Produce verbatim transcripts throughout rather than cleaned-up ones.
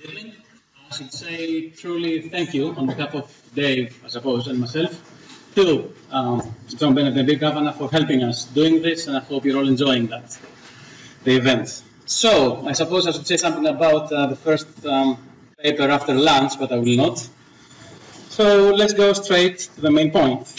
evening. I should say truly thank you on behalf of Dave, I suppose, and myself, to um, John Bennett, the big governor, for helping us doing this, and I hope you're all enjoying that, the event. So, I suppose I should say something about uh, the first um, paper after lunch, but I will not. So, let's go straight to the main point.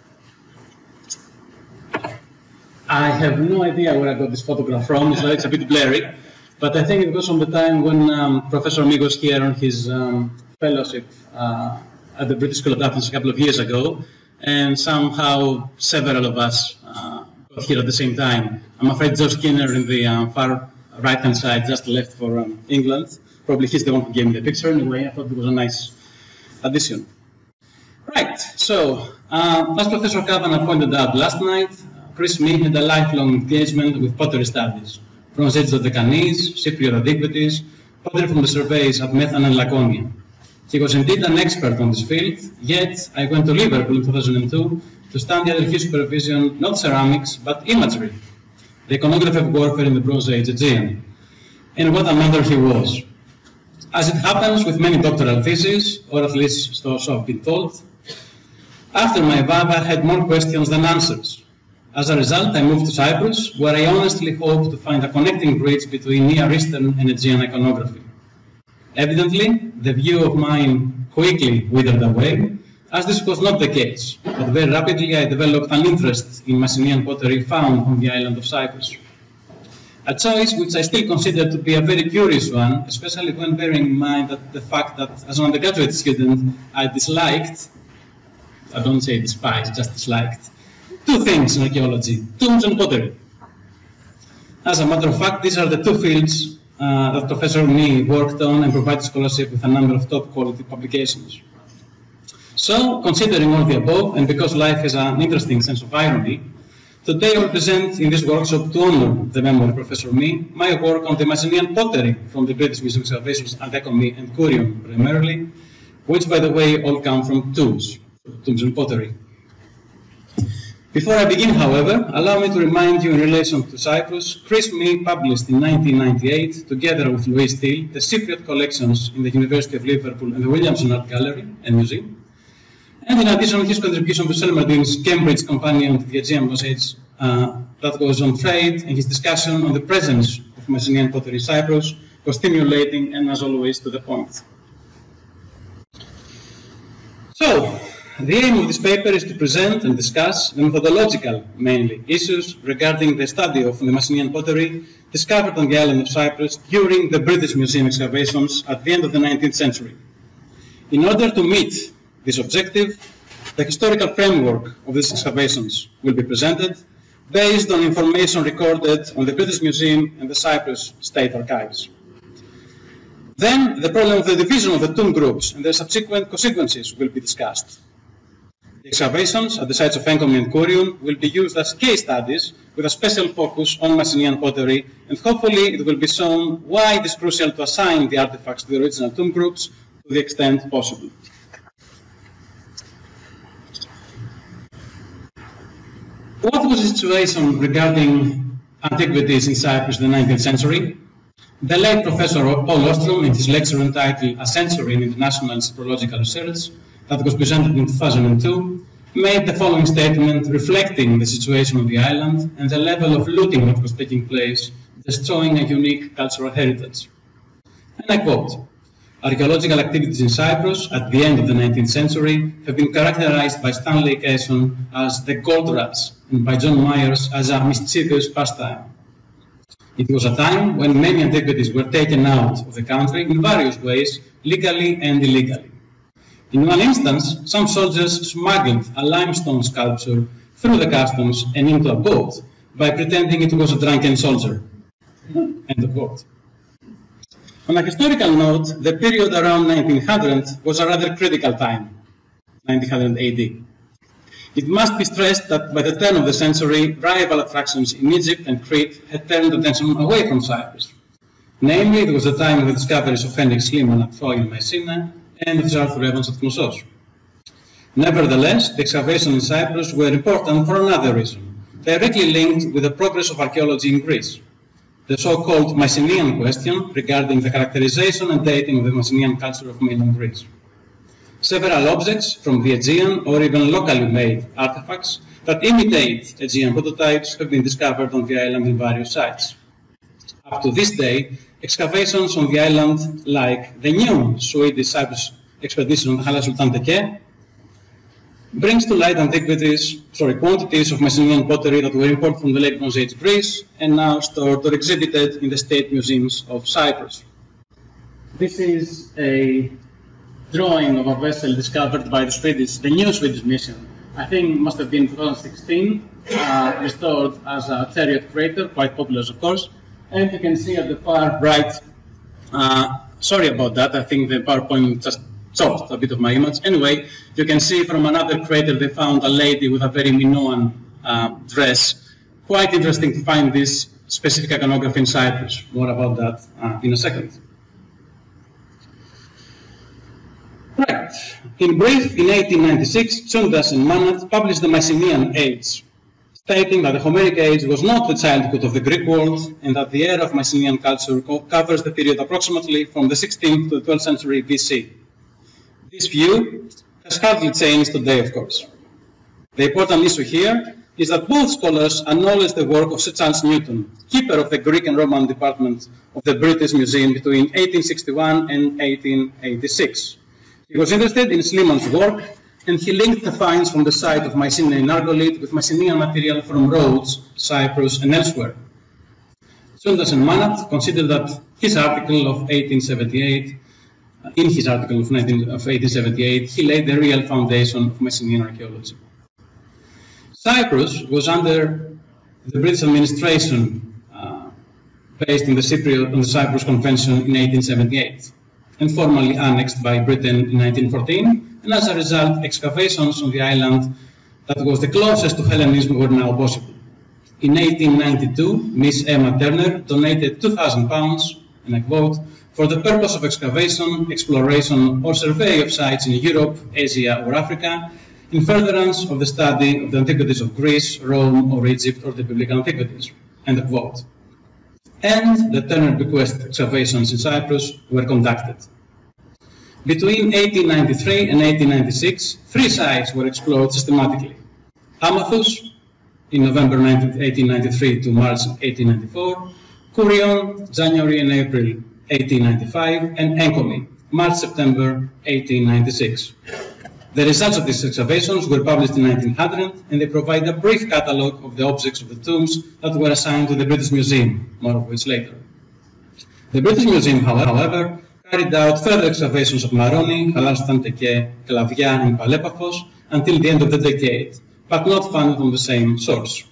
I have no idea where I got this photograph from, so it's a bit blurry. But I think it was from the time when um, Professor Mig was here on his um, fellowship uh, at the British School of Athens a couple of years ago, and somehow several of us uh, got here at the same time. I'm afraid George Skinner in the uh, far right-hand side just left for um, England. Probably he's the one who gave me the picture anyway. I thought it was a nice addition. Right, so uh, as Professor Kavanagh pointed out last night, Chris Mee had a lifelong engagement with pottery studies, from Bronze of the Canis, Cypriot antiquities, pottery from the surveys at Methan and Laconia. He was indeed an expert on this field, yet I went to Liverpool in two thousand two to study under his supervision not ceramics, but imagery, the iconography of warfare in the Bronze Age Aegean. And what a matter he was. As it happens with many doctoral theses, or at least so I've been told, after my viva I had more questions than answers. As a result, I moved to Cyprus, where I honestly hoped to find a connecting bridge between Near Eastern and Aegean iconography. Evidently, the view of mine quickly withered away, as this was not the case, but very rapidly I developed an interest in Mycenaean pottery found on the island of Cyprus. A choice which I still consider to be a very curious one, especially when bearing in mind that the fact that as an undergraduate student I disliked, I don't say despised, just disliked, two things in archaeology, tombs and pottery. As a matter of fact, these are the two fields uh, that Professor Mee worked on and provided scholarship with a number of top quality publications. So, considering all the above, and because life has an interesting sense of irony, today I will present in this workshop, to honor the memory of Professor Mee, my work on the Mycenaean pottery from the British Museum excavations at Decomi and Curium primarily, which by the way all come from tombs, tombs and pottery. Before I begin, however, allow me to remind you in relation to Cyprus, Chris Mee published in nineteen ninety-eight, together with Louise Steele, the Cypriot collections in the University of Liverpool and the Williamson Art Gallery and Museum. And in addition, his contribution to Selmerdin's Cambridge Companion to the Aegean Bronze Age uh, that was on trade, and his discussion on the presence of Mycenaean pottery in Cyprus was stimulating and, as always, to the point. So, the aim of this paper is to present and discuss the methodological, mainly, issues regarding the study of the Mycenaean pottery discovered on the island of Cyprus during the British Museum excavations at the end of the nineteenth century. In order to meet this objective, the historical framework of these excavations will be presented based on information recorded on the British Museum and the Cyprus State Archives. Then, the problem of the division of the tomb groups and their subsequent consequences will be discussed. The excavations at the sites of Enkomi and Curium will be used as case studies with a special focus on Mycenaean pottery, and hopefully it will be shown why it is crucial to assign the artifacts to the original tomb groups to the extent possible. What was the situation regarding antiquities in Cyprus in the nineteenth century? The late Professor Paul Ostrom, in his lecture entitled A Century in International Cyprological Research, that was presented in two thousand two, made the following statement reflecting the situation on the island and the level of looting that was taking place, destroying a unique cultural heritage. And I quote, "Archaeological activities in Cyprus at the end of the nineteenth century have been characterized by Stanley Casson as the gold rush and by John Myers as a mischievous pastime. It was a time when many antiquities were taken out of the country in various ways, legally and illegally. In one instance, some soldiers smuggled a limestone sculpture through the customs and into a boat by pretending it was a drunken soldier." End of quote. On a historical note, the period around nineteen hundred was a rather critical time, nineteen hundred A D. It must be stressed that by the turn of the century, rival attractions in Egypt and Crete had turned attention away from Cyprus. Namely, it was the time of the discoveries of Henrik Schliemann at Troy in Mycenae and of Arthur Evans at Knossos. Nevertheless, the excavations in Cyprus were important for another reason, directly linked with the progress of archaeology in Greece. the so-called Mycenaean question regarding the characterization and dating of the Mycenaean culture of mainland Greece. Several objects from the Aegean or even locally made artifacts that imitate Aegean prototypes have been discovered on the island in various sites. Up to this day, excavations on the island, like the new Swedish Cyprus expedition on Hala Sultan Teke, brings to light antiquities, sorry, quantities of Mycenaean pottery that were imported from the late Bronze Age Greece and now stored or exhibited in the state museums of Cyprus. This is a drawing of a vessel discovered by the Swedish, the new Swedish mission. I think it must have been two thousand sixteen, uh, restored as a chariot crater, quite popular of course. And you can see at the far right, uh, sorry about that, I think the PowerPoint just chopped a bit of my image. Anyway, you can see from another crater they found a lady with a very Minoan uh, dress. Quite interesting to find this specific iconography in Cyprus. More about that uh, in a second. Right. In brief, in eighteen ninety-six, Tsundas and Manat published the Mycenaean Age, stating that the Homeric Age was not the childhood of the Greek world and that the era of Mycenaean culture covers the period approximately from the sixteenth to the twelfth century B C. This view has hardly changed today, of course. The important issue here is that both scholars acknowledge the work of Sir Charles Newton, keeper of the Greek and Roman department of the British Museum between eighteen sixty-one and eighteen eighty-six. He was interested in Sliman's work, and he linked the finds from the site of Mycenaean Argolith with Mycenaean material from Rhodes, Cyprus, and elsewhere. Tsundas and Manat considered that his article of eighteen seventy-eight, in his article of, nineteen, of eighteen seventy-eight, he laid the real foundation of Mycenaean archaeology. Cyprus was under the British administration uh, based on the, Cypriot, on the Cyprus Convention in eighteen seventy-eight and formally annexed by Britain in nineteen fourteen, and as a result, excavations on the island that was the closest to Hellenism were now possible. In eighteen ninety-two, Miss Emma Turner donated two thousand pounds, and I quote, for the purpose of excavation, exploration, or survey of sites in Europe, Asia, or Africa, in furtherance of the study of the antiquities of Greece, Rome, or Egypt, or the biblical antiquities. End of quote. And the Turner bequest excavations in Cyprus were conducted. Between eighteen ninety-three and eighteen ninety-six, three sites were explored systematically. Amathus, in November eighteen ninety-three to March eighteen ninety-four, Kurion, January and April eighteen ninety-five, and Enkomi, March-September eighteen ninety-six. The results of these excavations were published in nineteen hundred, and they provide a brief catalogue of the objects of the tombs that were assigned to the British Museum, more of which later. The British Museum, however, carried out further excavations of Maroni, Hala Sultan Teke, Klavia, and Palepaphos until the end of the decade, but not founded on the same source.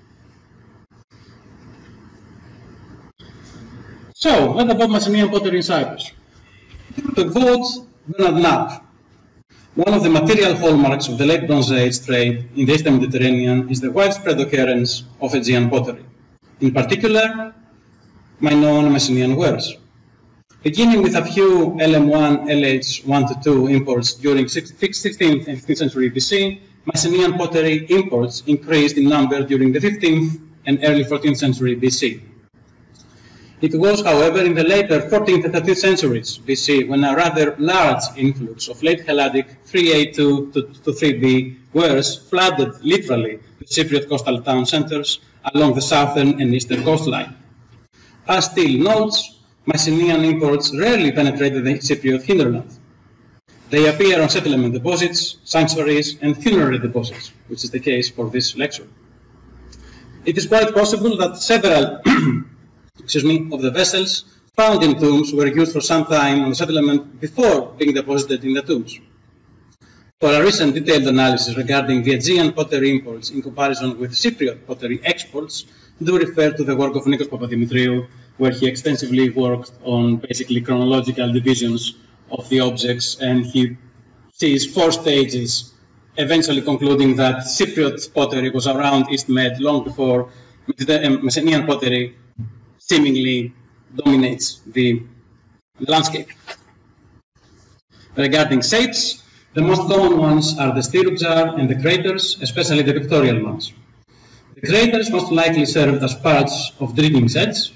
So, what about Mycenaean pottery in Cyprus? To quote Bernard Knapp, one of the material hallmarks of the late Bronze Age trade in the Eastern Mediterranean is the widespread occurrence of Aegean pottery, in particular, Minoan and Mycenaean wares. Beginning with a few L M one, L H one to two imports during sixteenth and fifteenth century B C, Mycenaean pottery imports increased in number during the fifteenth and early fourteenth century B C. It was, however, in the later fourteenth and thirteenth centuries B C when a rather large influx of late Helladic three A two to three B wares flooded literally the Cypriot coastal town centres along the southern and eastern coastline. As Steele notes, Mycenaean imports rarely penetrated the Cypriot hinterland. They appear on settlement deposits, sanctuaries, and funerary deposits, which is the case for this lecture. It is quite possible that several excuse me, of the vessels found in tombs were used for some time on the settlement before being deposited in the tombs. For a recent detailed analysis regarding the Aegean pottery imports in comparison with Cypriot pottery exports, do refer to the work of Angelos Papadopoulos, where he extensively worked on basically chronological divisions of the objects, and he sees four stages, eventually concluding that Cypriot pottery was around East Med long before Mycenaean pottery seemingly dominates the landscape. Regarding shapes, the most common ones are the stirrup jar and the craters, especially the pictorial ones. The craters most likely served as parts of drinking sets.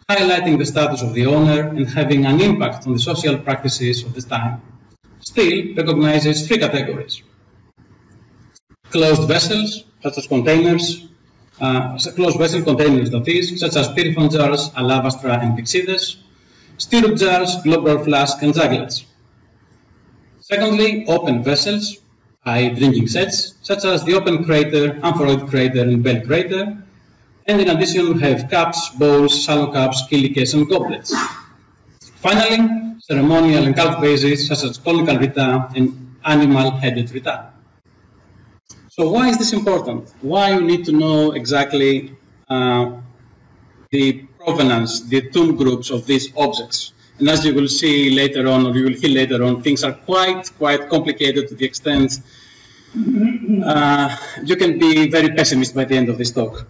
highlighting the status of the owner and having an impact on the social practices of the time, still recognizes three categories. Closed vessels, such as containers, uh, closed vessel containers, that is, such as pyrethon jars, alabastra, and pyxides, stirrup jars, globular flasks, and juglets. Secondly, open vessels, that is drinking sets, such as the open crater, amphiroid crater, and bell crater. And in addition, we have cups, bowls, shallow cups, kilikes, and goblets. Finally, ceremonial and cult vases, such as conical rita and animal-headed rita. So why is this important? Why we need to know exactly uh, the provenance, the tomb groups of these objects? And as you will see later on, or you will hear later on, things are quite, quite complicated to the extent uh, you can be very pessimist by the end of this talk.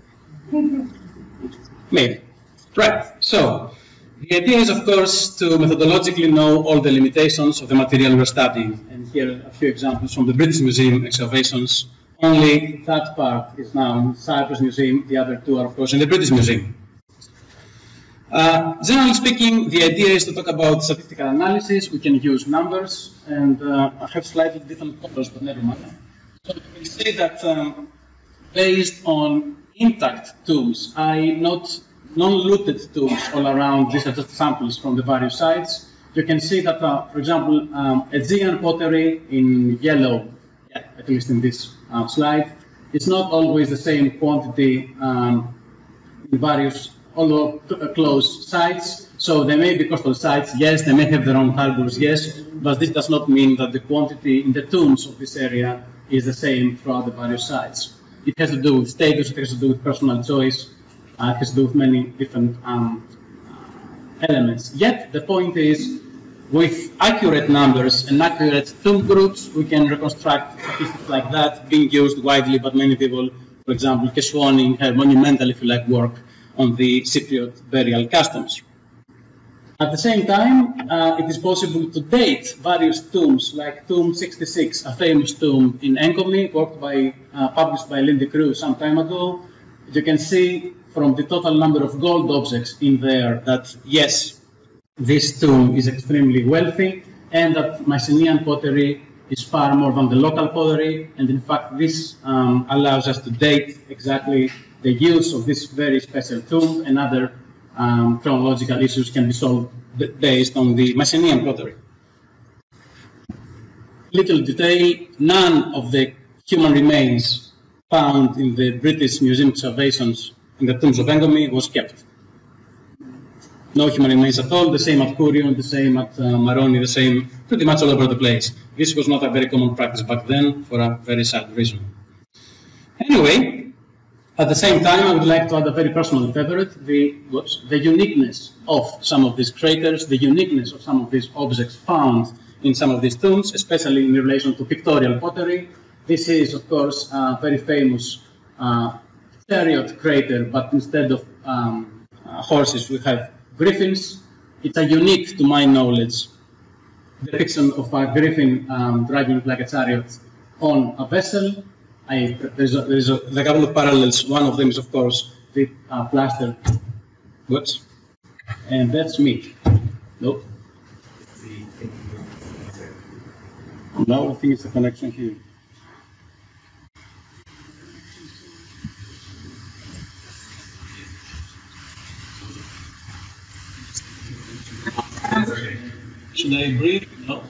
Maybe. Right. So, the idea is, of course, to methodologically know all the limitations of the material we're studying. And here are a few examples from the British Museum excavations. Only that part is now in the Cyprus Museum. The other two are, of course, in the British Museum. Uh, generally speaking, the idea is to talk about statistical analysis. We can use numbers, and uh, I have slightly different colors, but never mind. So we can say that um, based on intact tombs, that is not non-looted tombs all around, these are just samples from the various sites. You can see that, uh, for example, um, Aegean pottery in yellow, yeah, at least in this uh, slide, it's not always the same quantity um, in various, although close sites. So they may be coastal sites, yes, they may have their own harbors, yes, but this does not mean that the quantity in the tombs of this area is the same throughout the various sites. It has to do with status, it has to do with personal choice, uh, it has to do with many different um, uh, elements. Yet, the point is, with accurate numbers and accurate tomb groups, we can reconstruct statistics like that, being used widely by many people. For example, Keswani have monumental, if you like, work on the Cypriot burial customs. At the same time, uh, it is possible to date various tombs, like Tomb sixty-six, a famous tomb in Enkomi, worked by, uh, published by Lindy Crew some time ago. You can see from the total number of gold objects in there that, yes, this tomb is extremely wealthy, and that Mycenaean pottery is far more than the local pottery, and in fact this um, allows us to date exactly the use of this very special tomb, and other um, chronological issues can be solved based on the Mycenaean pottery. Little detail, none of the human remains found in the British Museum excavations in the tombs of Enkomi was kept. No human remains at all, the same at Kourion, the same at uh, Maroni, the same pretty much all over the place. This was not a very common practice back then for a very sad reason. Anyway, at the same time, I would like to add a very personal favorite, the, whoops, the uniqueness of some of these craters, the uniqueness of some of these objects found in some of these tombs, especially in relation to pictorial pottery. This is, of course, a very famous uh, chariot crater, but instead of um, uh, horses, we have griffins. It's a unique, to my knowledge, depiction of a griffin um, driving like a chariot on a vessel. I, there's, a, there's a, a couple of parallels. One of them is, of course, the uh, plaster. Whoops. And that's me. Nope. No, I think it's a connection here. Should I breathe? No.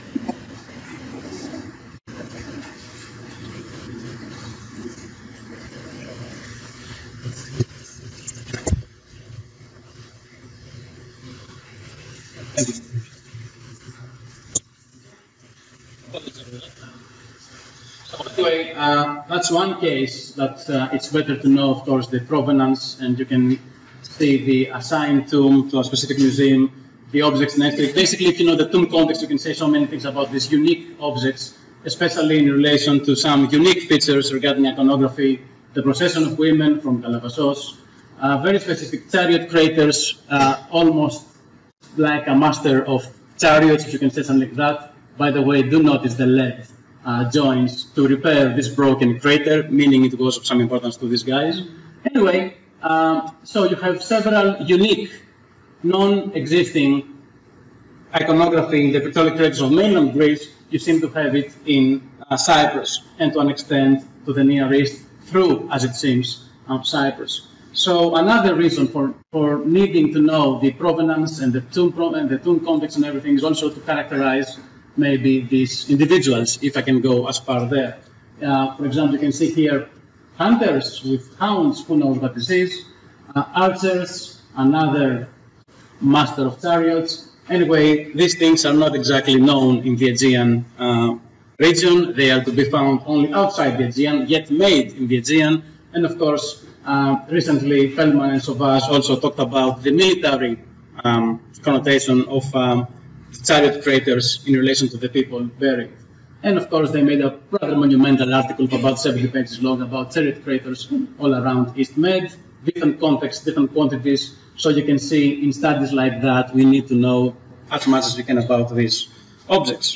So anyway, uh, that's one case that uh, it's better to know, of course, the provenance, and you can see the assigned tomb to a specific museum, the objects next to it. Basically, if you know the tomb context, you can say so many things about these unique objects, especially in relation to some unique features regarding iconography, the procession of women from Galapagos, uh, very specific chariot craters, uh, almost like a master of chariots, if you can say something like that. By the way, do notice the lead uh, joints to repair this broken crater, meaning it was of some importance to these guys. Anyway, um, so you have several unique non-existing iconography in the pictorial craters of mainland Greece, you seem to have it in uh, Cyprus, and to an extent to the Near East through, as it seems, um, Cyprus. So another reason for, for needing to know the provenance and the tomb, pro and the tomb context and everything is also to characterize maybe these individuals, if I can go as far there. Uh, for example, you can see here hunters with hounds, who knows what this is, uh, archers, another master of chariots. Anyway, these things are not exactly known in the Aegean uh, region. They are to be found only outside the Aegean, yet made in the Aegean. And of course, uh, recently, Feldman and Sauvage also talked about the military um, connotation of um, the chariot craters in relation to the people buried. And of course, they made a rather monumental article of about seventy pages long about chariot craters all around East Med, different contexts, different quantities. So you can see in studies like that, we need to know as much as we can about these objects.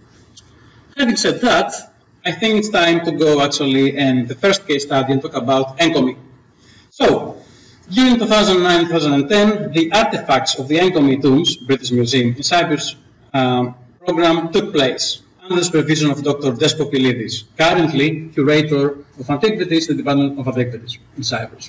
Having said that, I think it's time to go actually and the first case study and talk about encomy. So, during two thousand nine to two thousand ten, the artifacts of the encomy tombs, British Museum in Cyprus um, program took place under the supervision of Doctor Despopilidis, currently curator of antiquities in the Department of Antiquities in Cyprus.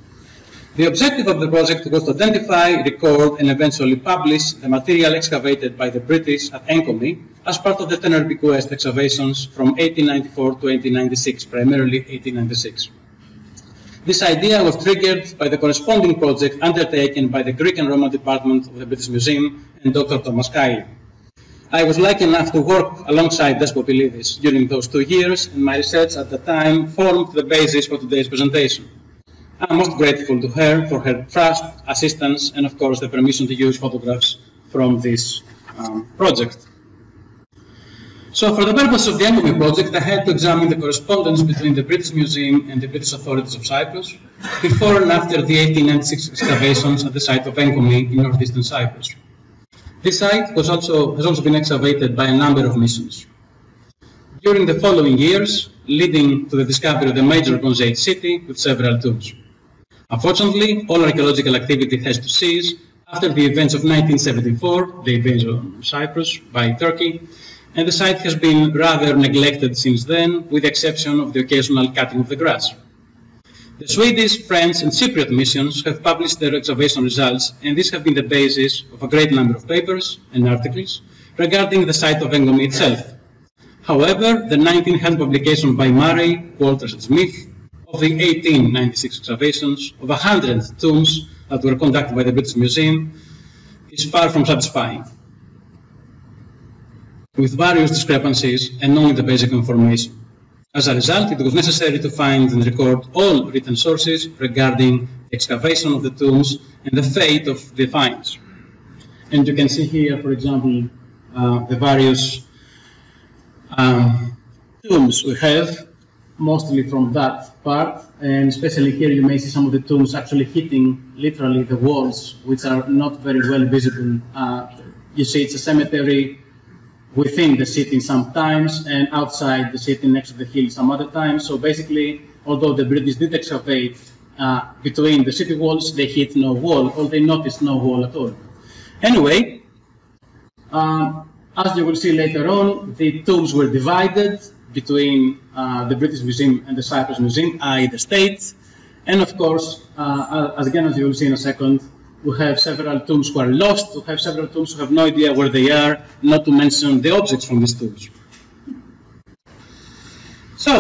The objective of the project was to identify, record, and eventually publish the material excavated by the British at Encomy as part of the Tenerife Quest excavations from eighteen ninety-four to eighteen ninety-six, primarily eighteen ninety-six. This idea was triggered by the corresponding project undertaken by the Greek and Roman Department of the British Museum and Doctor Thomas Kiley. I was lucky enough to work alongside Despopilidis during those two years, and my research at the time formed the basis for today's presentation. I'm most grateful to her for her trust, assistance, and of course the permission to use photographs from this um, project. So for the purpose of the Encomy project, I had to examine the correspondence between the British Museum and the British authorities of Cyprus before and after the eighteen ninety-six excavations at the site of Encomy in northeastern Cyprus. This site was also, has also been excavated by a number of missions. During the following years, leading to the discovery of the major Bronze Age city with several tombs. Unfortunately, all archaeological activity has to cease after the events of nineteen seventy-four, the invasion of Cyprus by Turkey, and the site has been rather neglected since then, with the exception of the occasional cutting of the grass. The Swedish, French, and Cypriot missions have published their excavation results, and these have been the basis of a great number of papers and articles regarding the site of Encomy itself. However, the nineteen hundred publication by Murray, Walters, and Smith of the eighteen ninety-six excavations of one hundred tombs that were conducted by the British Museum is far from satisfying, with various discrepancies and only the basic information. As a result, it was necessary to find and record all written sources regarding the excavation of the tombs and the fate of the finds. And you can see here, for example, uh, the various um, tombs we have, mostly from that part, and especially here you may see some of the tombs actually hitting literally the walls, which are not very well visible. Uh, you see it's a cemetery within the city sometimes, and outside the city next to the hill some other times. So basically, although the British did excavate uh, between the city walls, they hit no wall, or they noticed no wall at all. Anyway, uh, as you will see later on, the tombs were divided between uh, the British Museum and the Cyprus Museum, that is the state. And of course, uh, as again, as you will see in a second, we have several tombs who are lost, we have several tombs who have no idea where they are, not to mention the objects from these tombs. So,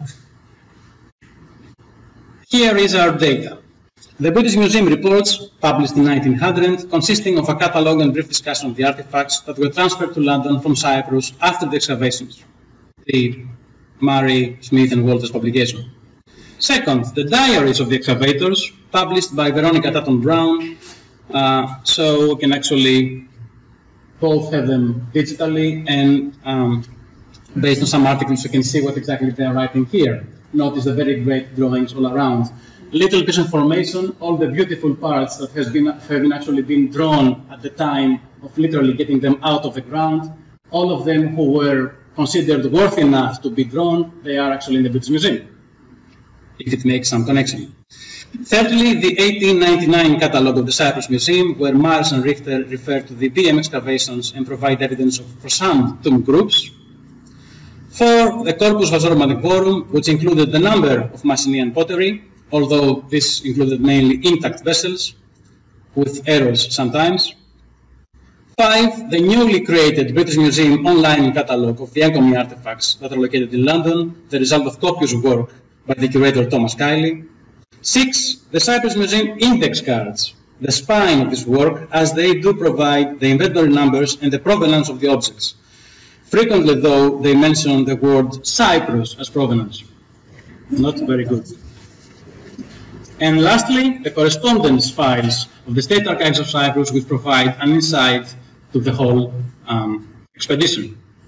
here is our data. The British Museum reports, published in nineteen hundred, consisting of a catalogue and brief discussion of the artifacts that were transferred to London from Cyprus after the excavations, the Murray, Smith and Walters publication. Second, the diaries of the excavators, published by Veronica Tatton Brown, uh, so we can actually both have them digitally, and um, based on some articles you can see what exactly they are writing here. Notice the very great drawings all around. Little piece of information, all the beautiful parts that has been, have been actually been drawn at the time of literally getting them out of the ground, all of them who were considered worthy enough to be drawn, they are actually in the British Museum, if it makes some connection. Thirdly, the eighteen ninety-nine catalogue of the Cyprus Museum, where Mars and Richter refer to the B M excavations and provide evidence of, for some tomb groups. Four, the Corpus Vasorum Antiquorum, which included the number of Mycenaean pottery, although this included mainly intact vessels, with errors sometimes. Five, the newly created British Museum online catalogue of the Encomi artifacts that are located in London, the result of copious work by the curator Thomas Kiley. Six, the Cyprus Museum index cards, the spine of this work, as they do provide the inventory numbers and the provenance of the objects. Frequently, though, they mention the word Cyprus as provenance. Not very good. And lastly, the correspondence files of the State Archives of Cyprus, which provide an insight to the whole um, expedition.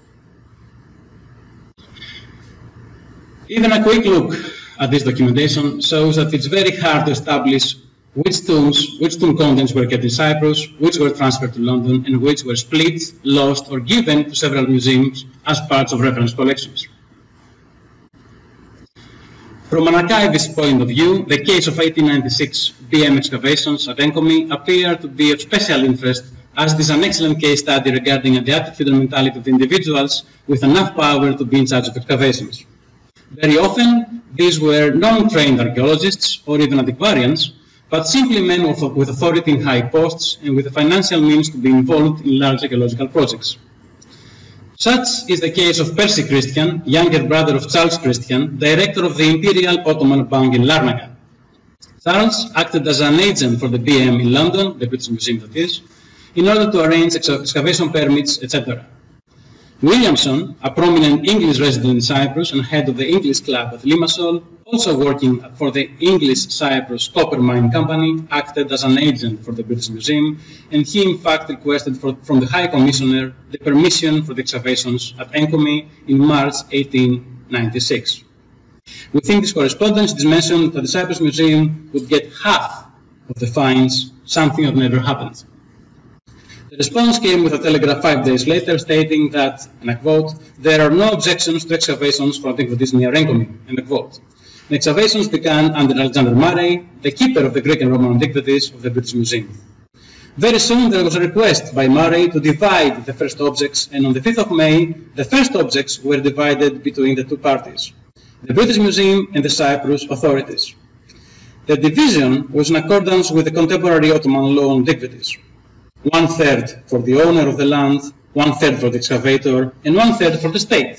Even a quick look at this documentation shows that it's very hard to establish which tombs, which tomb contents were kept in Cyprus, which were transferred to London, and which were split, lost, or given to several museums as parts of reference collections. From an archivist point of view, the case of eighteen ninety-six B M excavations at Encomi appear to be of special interest, as it is an excellent case study regarding the attitude and mentality of the individuals with enough power to be in charge of excavations. Very often, these were non-trained archaeologists or even antiquarians, but simply men with authority in high posts and with the financial means to be involved in large archaeological projects. Such is the case of Percy Christian, younger brother of Charles Christian, director of the Imperial Ottoman Bank in Larnaca. Charles acted as an agent for the B M in London, the British Museum that is, in order to arrange excavation permits, et cetera. Williamson, a prominent English resident in Cyprus and head of the English Club at Limassol, also working for the English Cyprus Copper Mine Company, acted as an agent for the British Museum, and he in fact requested for, from the High Commissioner the permission for the excavations at Encomi in March eighteen ninety-six. Within this correspondence, it is mentioned that the Cyprus Museum would get half of the finds, something that never happened. The response came with a telegraph five days later stating that, and I quote, "There are no objections to excavations for antiquities near Encomi," end quote. The excavations began under Alexander Murray, the keeper of the Greek and Roman antiquities of the British Museum. Very soon there was a request by Murray to divide the first objects, and on the fifth of May, the first objects were divided between the two parties, the British Museum and the Cyprus authorities. The division was in accordance with the contemporary Ottoman law on antiquities. One third for the owner of the land, one third for the excavator, and one third for the state.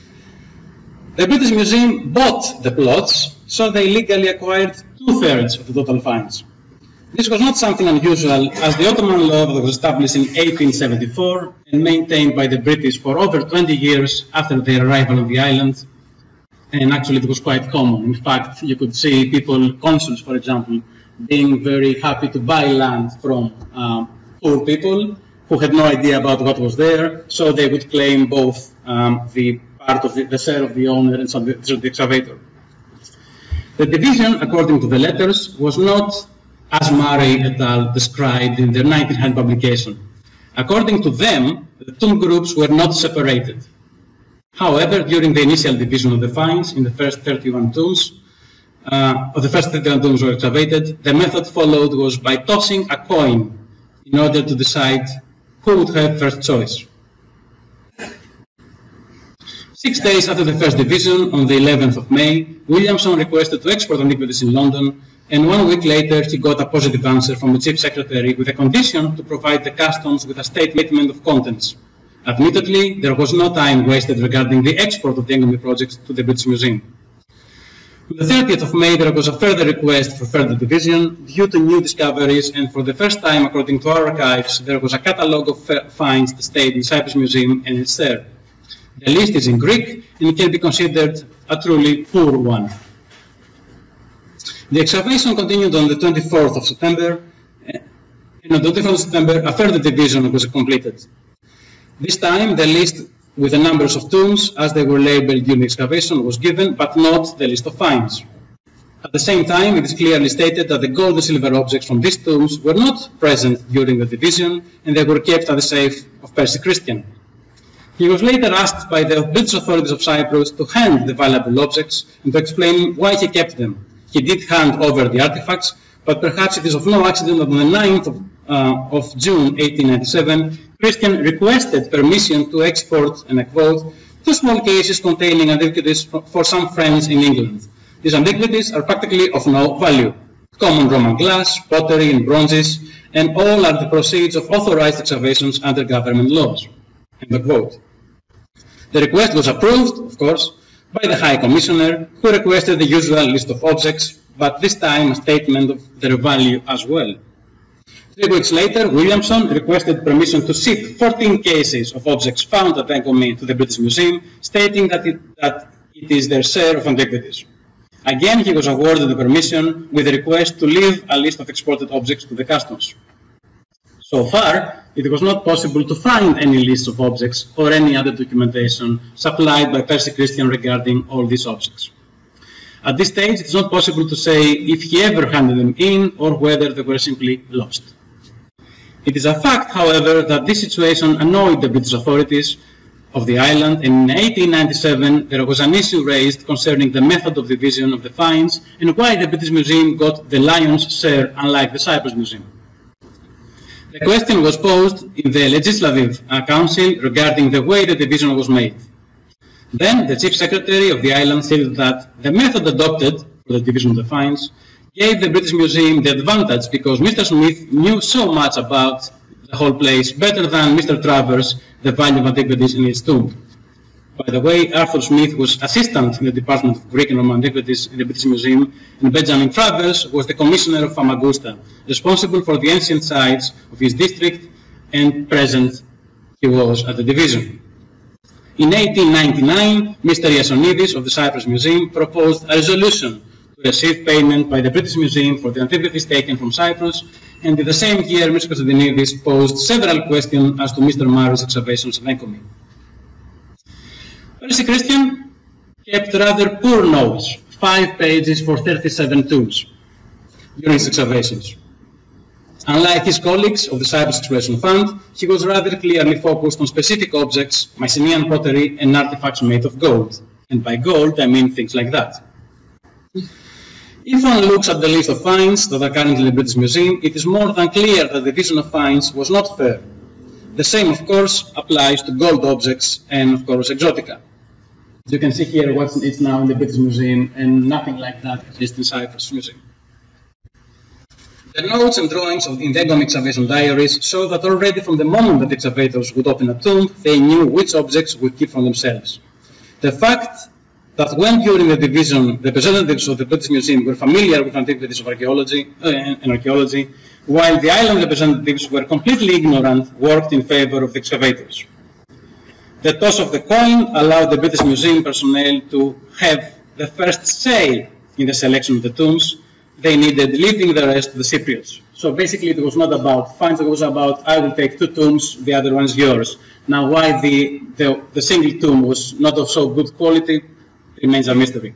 The British Museum bought the plots, so they legally acquired two thirds of the total finds. This was not something unusual, as the Ottoman law that was established in eighteen seventy-four and maintained by the British for over twenty years after their arrival on the island, and actually it was quite common. In fact, you could see people, consuls for example, being very happy to buy land from um, poor people who had no idea about what was there, so they would claim both um, the part of the, the share of the owner and some of the, the excavator. The division, according to the letters, was not as Murray et al. Described in their nineteen hundred publication. According to them, the tomb groups were not separated. However, during the initial division of the finds in the first thirty-one tombs, uh, of the first thirty-one tombs were excavated, the method followed was by tossing a coin in order to decide who would have first choice. Six days after the first division, on the eleventh of May, Williamson requested to export antiquities in London, and one week later he got a positive answer from the Chief Secretary with a condition to provide the customs with a statement of contents. Admittedly, there was no time wasted regarding the export of the Encomi project to the British Museum. On the thirtieth of May, there was a further request for further division due to new discoveries, and for the first time, according to our archives, there was a catalogue of finds that stayed in Cyprus Museum and it's there. The list is in Greek and it can be considered a truly poor one. The excavation continued on the twenty-fourth of September, and on the twenty-fourth of September, a further division was completed. This time, the list with the numbers of tombs, as they were labeled during the excavation, was given, but not the list of finds. At the same time, it is clearly stated that the gold and silver objects from these tombs were not present during the division, and they were kept at the safe of Percy Christian. He was later asked by the British authorities of Cyprus to hand the valuable objects and to explain why he kept them. he did hand over the artifacts, but perhaps it is of no accident that on the ninth of, uh, of June eighteen ninety-seven, Christian requested permission to export, and I quote, two small cases containing antiquities for some friends in England. These antiquities are practically of no value. Common Roman glass, pottery, and bronzes, and all are the proceeds of authorized excavations under government laws. End of quote. The request was approved, of course, by the High Commissioner, who requested the usual list of objects, but this time a statement of their value as well. Three weeks later, Williamson requested permission to ship fourteen cases of objects found at Angomi to the British Museum, stating that it, that it is their share of antiquities. Again, he was awarded the permission with a request to leave a list of exported objects to the customs. So far, it was not possible to find any list of objects or any other documentation supplied by Percy Christian regarding all these objects. At this stage, it is not possible to say if he ever handed them in or whether they were simply lost. It is a fact, however, that this situation annoyed the British authorities of the island, and in eighteen ninety-seven there was an issue raised concerning the method of division of the finds and why the British Museum got the lion's share unlike the Cyprus Museum. The question was posed in the Legislative Council regarding the way the division was made. Then the Chief Secretary of the island said that the method adopted for the division of the finds gave the British Museum the advantage because Mister Smith knew so much about the whole place better than Mister Travers the value of antiquities in its tomb. By the way, Arthur Smith was assistant in the Department of Greek and Roman Antiquities in the British Museum, and Benjamin Travers was the Commissioner of Famagusta, responsible for the ancient sites of his district, and present he was at the division. In eighteen ninety-nine, Mister Iassonidis of the Cyprus Museum proposed a resolution to receive payment by the British Museum for the antiquities taken from Cyprus, and in the same year, Mister Konstantinidis posed several questions as to Mister Maro's excavations of Angomi. Percy Christian kept rather poor notes, five pages for thirty-seven tombs, during his excavations. Unlike his colleagues of the Cyprus Excavation Fund, he was rather clearly focused on specific objects, Mycenaean pottery, and artifacts made of gold. And by gold, I mean things like that. If one looks at the list of finds that are currently in the British Museum, it is more than clear that the division of finds was not fair. The same, of course, applies to gold objects and, of course, exotica. You can see here what is now in the British Museum, and nothing like that exists in Cyprus Museum. The notes and drawings of in the Angomi excavation diaries show that already from the moment that excavators would open a tomb, they knew which objects would keep for themselves. The fact that when during the division the representatives of the British Museum were familiar with antiquities of archaeology uh, and archaeology, while the island representatives were completely ignorant, worked in favor of the excavators. The toss of the coin allowed the British Museum personnel to have the first say in the selection of the tombs they needed, leaving the rest to the Cypriots. So basically it was not about finds, it was about I will take two tombs, the other one is yours. Now why the, the, the single tomb was not of so good quality remains a mystery.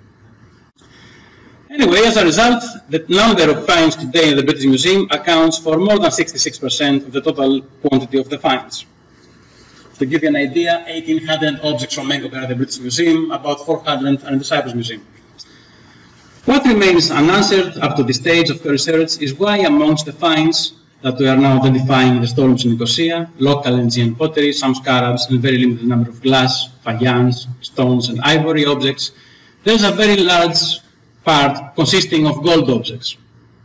Anyway, as a result, the number of finds today in the British Museum accounts for more than sixty-six percent of the total quantity of the finds. To give you an idea, eighteen hundred objects from Angomi are at the British Museum, about four hundred are in the Cyprus Museum. What remains unanswered up to this stage of the research is why amongst the finds that we are now identifying in the storerooms in Nicosia, local Aegean pottery, some scarabs, and a very limited number of glass, faience, stones, and ivory objects, there is a very large part consisting of gold objects.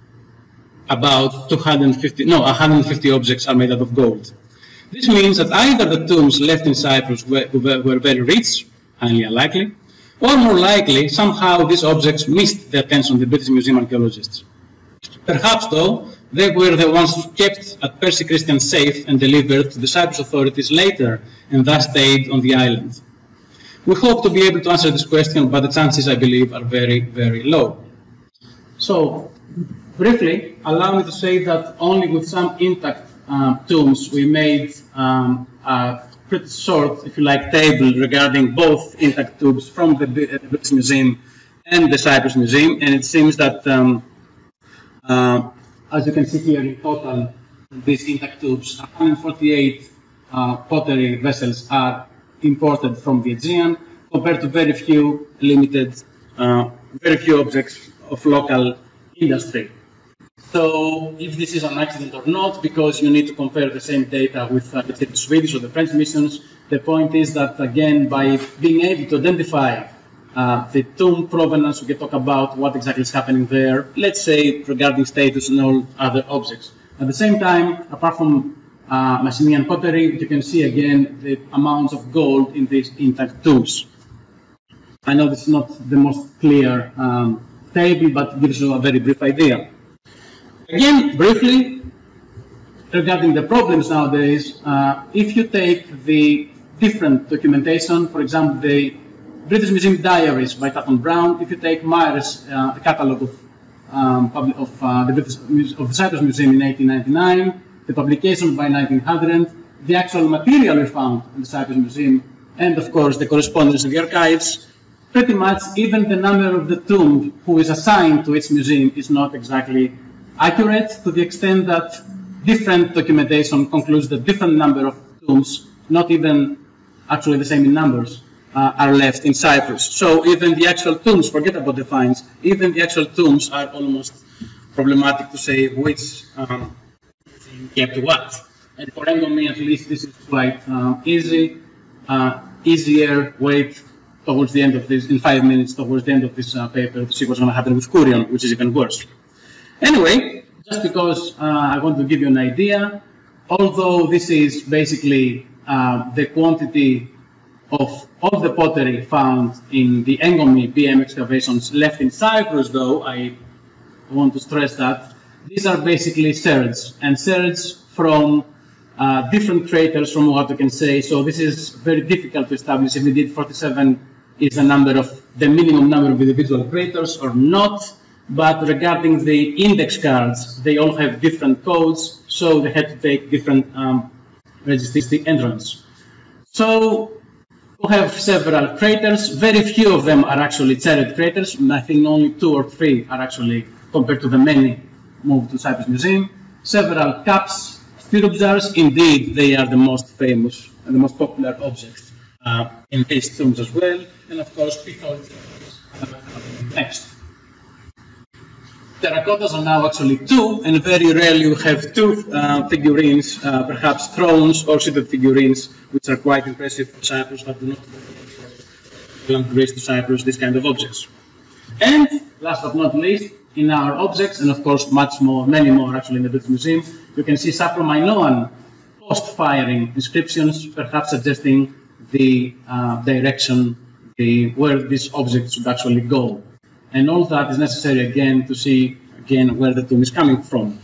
About two hundred fifty, no, one hundred fifty objects are made out of gold. This means that either the tombs left in Cyprus were, were, were very rich, highly unlikely, or more likely, somehow these objects missed the attention of the British Museum archaeologists. Perhaps, though, they were the ones kept at Percy Christian's safe and delivered to the Cyprus authorities later, and thus stayed on the island. We hope to be able to answer this question, but the chances, I believe, are very, very low. So, briefly, allow me to say that only with some intact Uh, tombs, we made um, a pretty short, if you like, table regarding both intact tombs from the British Museum and the Cyprus Museum, and it seems that, um, uh, as you can see here in total, these intact tombs, one hundred forty-eight uh, pottery vessels are imported from the Aegean, compared to very few limited, uh, very few objects of local industry. So if this is an accident or not, because you need to compare the same data with uh, the Swedish or the French missions, the point is that, again, by being able to identify uh, the tomb provenance, we can talk about what exactly is happening there, let's say regarding status and all other objects. At the same time, apart from uh, Mycenaean pottery, you can see again the amounts of gold in these intact tombs. I know this is not the most clear um, table, but gives you a very brief idea. Again, briefly, regarding the problems nowadays, uh, if you take the different documentation, for example, the British Museum Diaries by Tatton Brown, if you take Meyer's uh, catalogue of, um, of, uh, the British, of the Cyprus Museum in eighteen ninety-nine, the publication by nineteen hundred, the actual material we found in the Cyprus Museum, and of course the correspondence in the archives, pretty much even the number of the tomb who is assigned to its museum is not exactly accurate, to the extent that different documentation concludes that different number of tombs, not even actually the same in numbers, uh, are left in Cyprus. So even the actual tombs, forget about the finds, even the actual tombs are almost problematic to say which um, kept what. And for Engomi, at least, this is quite uh, easy, uh, easier. Wait towards the end of this, in five minutes, towards the end of this uh, paper, to see what's going to happen with Kourion, which is even worse. Anyway, just because uh, I want to give you an idea, although this is basically uh, the quantity of all the pottery found in the Engomi B M excavations left in Cyprus, though, I want to stress that these are basically serges, and serges from uh, different craters, from what you can say. So this is very difficult to establish if indeed forty-seven is the number of the minimum number of individual craters or not. But regarding the index cards, they all have different codes, so they had to take different um, registry entrants. So we have several craters. Very few of them are actually serried craters. I think only two or three are actually, compared to the many moved to Cyprus Museum. Several cups, stirrup jars. Indeed, they are the most famous and the most popular objects uh, in these tombs as well. And of course, pickle next. Terracottas are now actually two, and very rarely you have two uh, figurines, uh, perhaps thrones or seated figurines, which are quite impressive for Cyprus, but do not belong Greece to Cyprus, these kind of objects. And last but not least, in our objects, and of course much more, many more actually in the British Museum, you can see Sapro-Minoan post-firing inscriptions, perhaps suggesting the uh, direction, the, where this object should actually go. And all that is necessary again to see again where the tomb is coming from.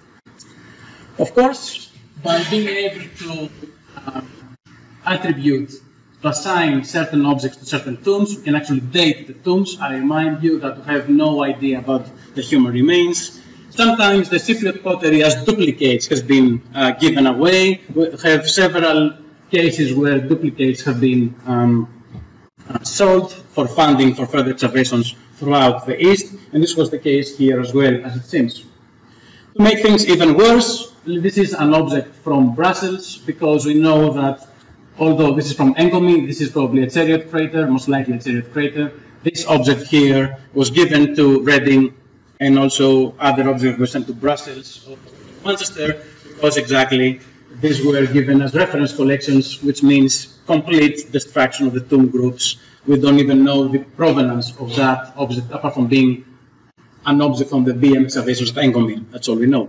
Of course, by being able to uh, attribute, to assign certain objects to certain tombs, we can actually date the tombs. I remind you that we have no idea about the human remains. Sometimes the Cypriot pottery as duplicates has been uh, given away. We have several cases where duplicates have been um, uh, sold for funding for further excavations throughout the East, and this was the case here as well, as it seems. To make things even worse, this is an object from Brussels, because we know that although this is from Engomi, this is probably a chariot crater, most likely a chariot crater. This object here was given to Reading, and also other objects were sent to Brussels or Manchester, because exactly these were given as reference collections, which means complete destruction of the tomb groups. We don't even know the provenance of that object, apart from being an object from the B M excavations of Engomi. That's all we know.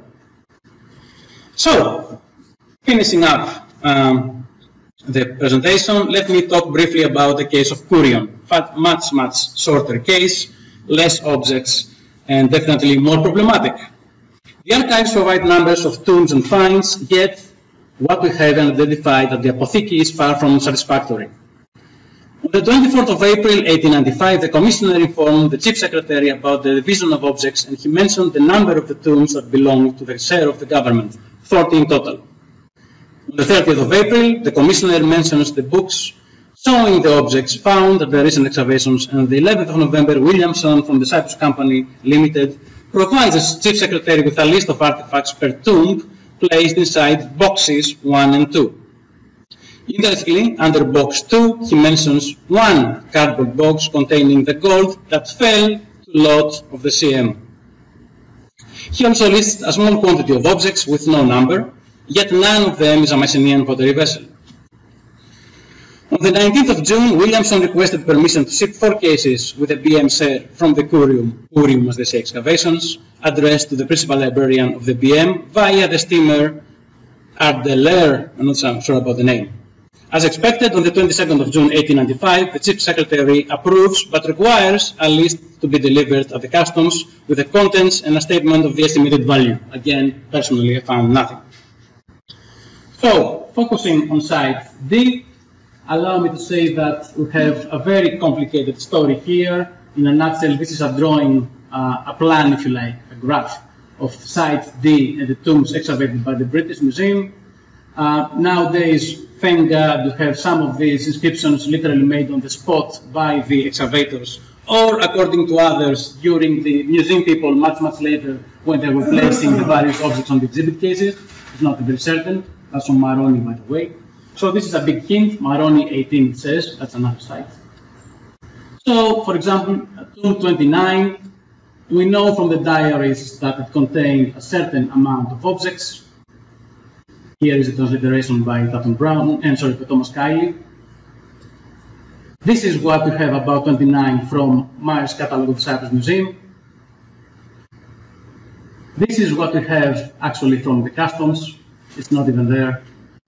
So, finishing up um, the presentation, let me talk briefly about the case of Kourion. In fact, much, much shorter case, less objects, and definitely more problematic. The archives provide numbers of tombs and finds, yet what we have identified at the apotheke is far from satisfactory. On the twenty-fourth of April eighteen ninety-five, the Commissioner informed the Chief Secretary about the division of objects, and he mentioned the number of the tombs that belonged to the share of the government, forty in total. On the thirtieth of April, the Commissioner mentions the books showing the objects found at the recent excavations, and on the eleventh of November, Williamson from the Cyprus Company Limited provides the Chief Secretary with a list of artifacts per tomb placed inside boxes one and two. Interestingly, under box two, he mentions one cardboard box containing the gold that fell lot of the C M. He also lists a small quantity of objects with no number, yet none of them is a Mycenaean pottery vessel. On the nineteenth of June, Williamson requested permission to ship four cases with a B M share from the Curium, Curium as they say, excavations, addressed to the principal librarian of the B M via the steamer Ardeler, I'm not sure about the name. As expected, on the twenty-second of June eighteen ninety-five, the Chief Secretary approves but requires a list to be delivered at the customs with the contents and a statement of the estimated value. Again, personally, I found nothing. So, focusing on site D, allow me to say that we have a very complicated story here. In a nutshell, this is a drawing, uh, a plan, if you like, a graph of site D and the tombs excavated by the British Museum. Uh, nowadays, thank God, we have some of these inscriptions literally made on the spot by the excavators, or according to others, during the museum people much, much later when they were placing the various objects on the exhibit cases. It's not very certain. That's from Maroni, by the way. So this is a big hint. Maroni eighteen, it says. That's another site. So, for example, tomb twenty-nine, we know from the diaries that it contained a certain amount of objects. Here is a transliteration by Tatum Brown, and sorry, by Thomas Kiley. This is what we have about twenty-nine from Meyer's catalog of the Cyprus Museum. This is what we have actually from the customs. It's not even there.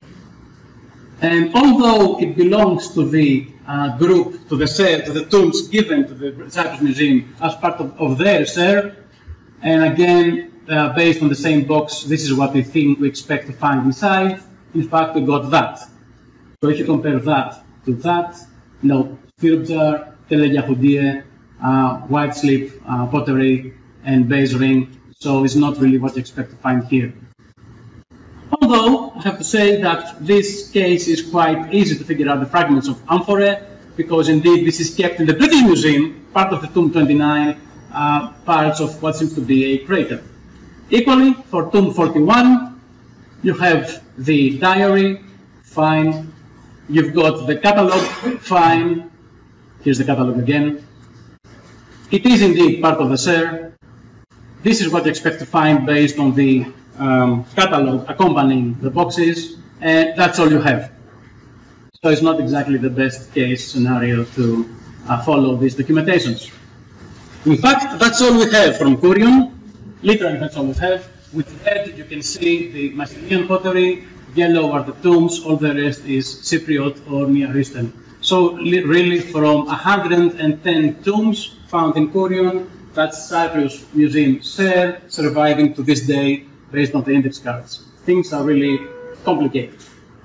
And although it belongs to the uh, group, to the share, to the tombs given to the Cyprus Museum as part of, of their share, and again, uh, based on the same box, this is what we think we expect to find inside. In fact, we got that. So if you compare that to that, you know, syrup jar, telegyahudie, uh, white slip, uh, pottery, and base ring. So it's not really what you expect to find here. Although, I have to say that this case is quite easy to figure out the fragments of amphorae, because indeed this is kept in the British Museum, part of the tomb twenty-nine, uh, parts of what seems to be a crater. Equally, for tomb forty-one, you have the diary, fine. You've got the catalogue, fine. Here's the catalogue again. It is indeed part of the share. This is what you expect to find based on the um, catalogue accompanying the boxes, and that's all you have. So it's not exactly the best case scenario to uh, follow these documentations. In fact, that's all we have from Curium. Literally, that's all we have. With red, you can see the Mycenaean pottery. Yellow are the tombs. All the rest is Cypriot or Near Eastern. So really, from one hundred ten tombs found in Curium, that's Cyprus Museum share surviving to this day based on the index cards. Things are really complicated.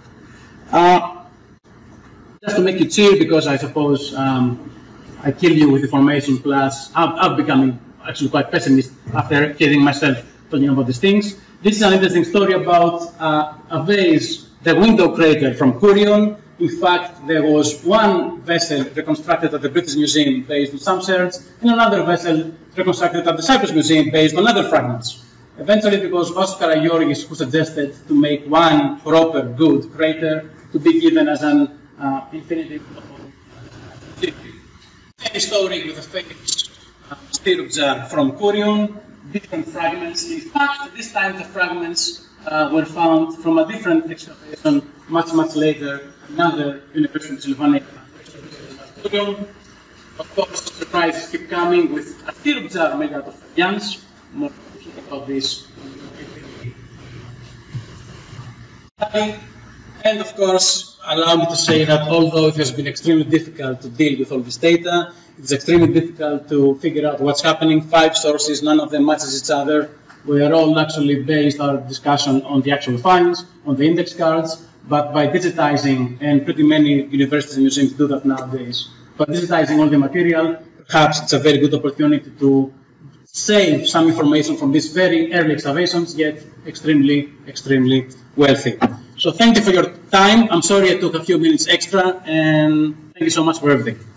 Uh, just to make you chill, because I suppose um, I kill you with information plus I'm, I'm becoming actually quite pessimist after hearing myself talking about these things. This is an interesting story about uh, a vase, the window crater from Curium. In fact, there was one vessel reconstructed at the British Museum based on some shards, and another vessel reconstructed at the Cyprus Museum based on other fragments. Eventually, it was Vassos Karagiorgis who suggested to make one proper, good crater to be given as an uh, infinitive same story with a famous uh, syrup jar from Curium, different fragments. In fact, this time the fragments uh, were found from a different excavation much, much later, another University of Pennsylvania. Of course, surprises keep coming with a syrup jar made out of yams. More about this. And of course, allow me to say that although it has been extremely difficult to deal with all this data, it's extremely difficult to figure out what's happening. Five sources, none of them matches each other. We are all actually based our discussion on the actual finds, on the index cards, but by digitizing, and pretty many universities and museums do that nowadays, by digitizing all the material, perhaps it's a very good opportunity to save some information from these very early excavations, yet extremely, extremely wealthy. So thank you for your time. I'm sorry I took a few minutes extra, and thank you so much for everything.